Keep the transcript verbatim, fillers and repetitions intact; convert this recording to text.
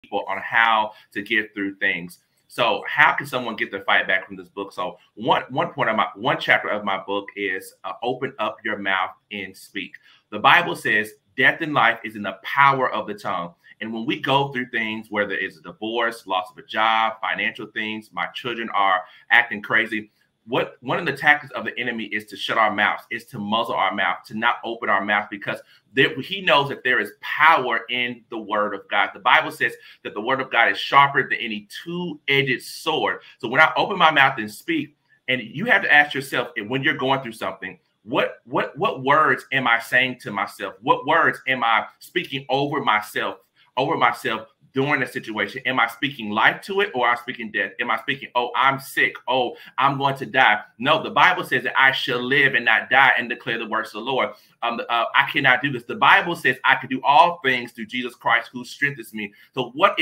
people on how to get through things. So how can someone get their fight back from this book? So one one point of my one chapter of my book is uh, open up your mouth and speak. The Bible says death and life is in the power of the tongue. And when we go through things, whether it's a divorce, loss of a job, financial things, my children are acting crazy, what one of the tactics of the enemy is to shut our mouths, is to muzzle our mouth, to not open our mouth, because there, he knows that there is power in the word of God. The Bible says that the word of God is sharper than any two-edged sword. So when I open my mouth and speak, and you have to ask yourself, when you're going through something, what what what words am I saying to myself? What words am I speaking over myself, over myself? During a situation, am I speaking life to it, or am I speaking death? Am I speaking, oh, I'm sick, oh, I'm going to die? No, the Bible says that I shall live and not die and declare the works of the Lord. Um, uh, I cannot do this. The Bible says I can do all things through Jesus Christ who strengthens me. So what